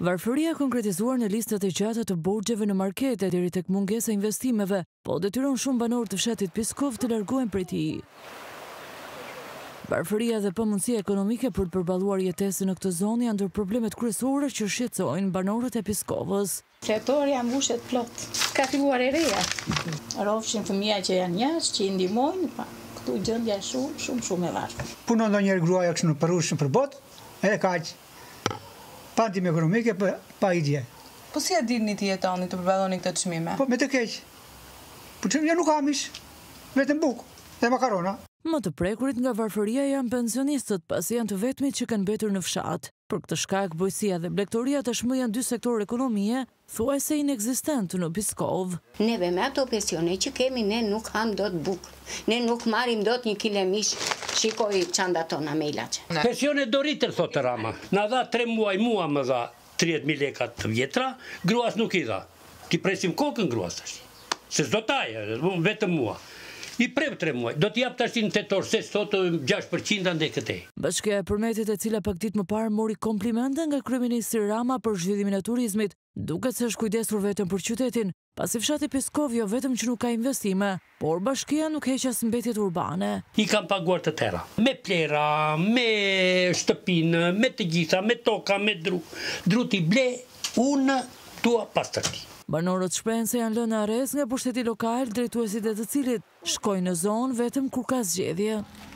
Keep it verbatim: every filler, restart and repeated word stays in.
Varfëria konkretizuar në listat e gjata të borxheve në markete deri tek mungesa e investimeve, po detyron shumë banorë të fshatit Piskov të largohen prej tij. Varfëria dhe pamundësia ekonomike për të përballuar jetesën në këtë zonë janë ndër problemet kryesore që shqetësojnë banorët e Piskovës. Fetorja mbushet plot. Ka filluar e reja. Rrofshin fëmija që janë jashtë, që i ndihmojnë, pa këtu gjendja është shumë, shumë, shumë e varfër. Punon ndonjëherë gruaja kështu në përrushën për botë, edhe kaq. Pa ndihmë ekonomike, pa, pa ide. Po si e dilni ti jetoni të përballoni këtë çmime? Po me të keq. Po çfarë nuk kam ish, vetëm bukë dhe makarona. Më të prekurit nga varfëria janë pensionistët, pasi janë të vetmit që kanë mbetur në fshat. Për këtë shkak, bujësia dhe blegtoria tashmë janë dy sektorë ekonomie thuajse inekzistent në Piskov. Neve me ato pensione që kemi, ne nuk ham dot bukë. Ne nuk marrim dot një kile mish, shikoj çandat tona me ilaçe. Pensione do rritër, thotë Rama. Na dha tre muaj, mua më dha tridhjetë mijë lekë të vjetra, gruas nuk i dha. Ti presim kokën gruas tash. Se s'do taje, vetëm mua. I prem tre muaj, do t'jap tash në tetor, se sot gjashtë përqind ande këtej. Bashkia e Përmetit, e cila pak ditë më parë mori komplimente nga kryeministri Rama për zhvillimin e turizmit, duket se është kujdesur vetëm për qytetin, pasi fshati Piskov jo vetëm që nuk ka investime, por bashkia nuk heq as mbetjet urbane. I kam paguar të tëra, me plera, me shtëpinë, me të gjitha, me toka, me dru. Dru t'i ble, unë tua pas të ti. Banorët shprehen se janë lënë arrest nga pushteti lokal, drejtuesit e të cilit shkojnë në zonë vetëm kur ka zgjedhje.